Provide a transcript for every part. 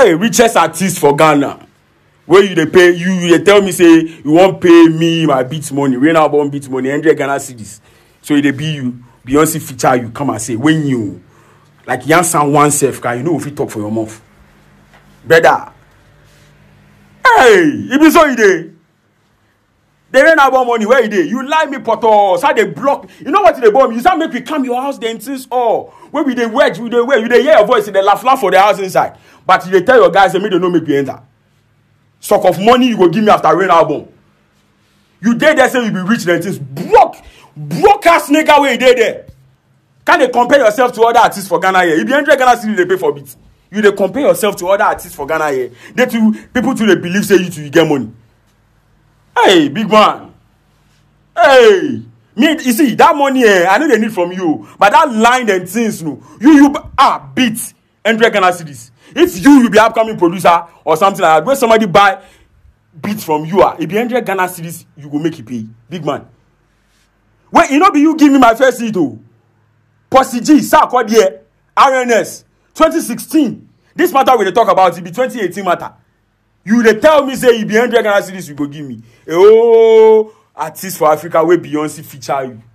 Hey, richest artist for Ghana. Where you they pay you they tell me say you won't pay me my beat money. When I want beat money, 100 Ghana cedis. So they be you, Beyonce feature you come and say when you like Yansan oneself, can you know if you talk for your mouth. Brother. Hey, it be so you dey. They ran about money where you dey. You lie me potos. How they block. You know what they bomb? You start make we come your house then since where we dey wedge, we dey wear, you dey hear your voice, they laugh for the house inside. But you dey tell your guys they don't know make you enter. Stock of money you go give me after rain album. You dey there say you be rich then things. Broke ass nigga where you dey there. Can they compare yourself to other artists for Ghana here? If you 100 Ghana cedis they pay for beats. You they compare yourself to other artists for Ghana here. They too people too they believe say you get money. Hey, big man. Hey, me you see that money I know they need from you, but that line and things no. You beat 100 Ghana cedis. If you be upcoming producer or something like that, when somebody buy beats from you, if you 100 Ghana cedis, you go make it pay. Big man. When you know be you give me my first seat though. Posse G, Sarkodie, RNS, 2016. This matter we dey talk about it be 2018 matter. You they tell me say you be 100 Ghana cedis you go give me. Artist for Africa where Beyonce feature you.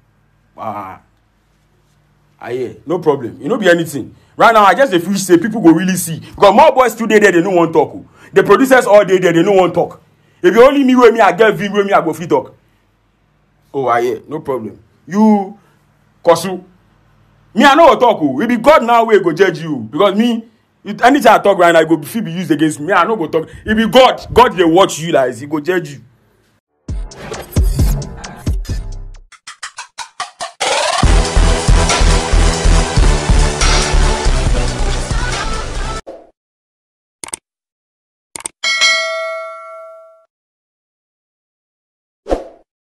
Yeah, no problem. You know be anything. Right now I just feel say people go really see because more boys today there they no want talk. The producers all day there they no want talk. If you only me where me I get vim where me I go free talk. Yeah, no problem. You Kosu. Me I know what talk. It be God now where go judge you because me. Anytime I talk right now, it go be used against me. I no go talk. If be God they watch you like he go judge you.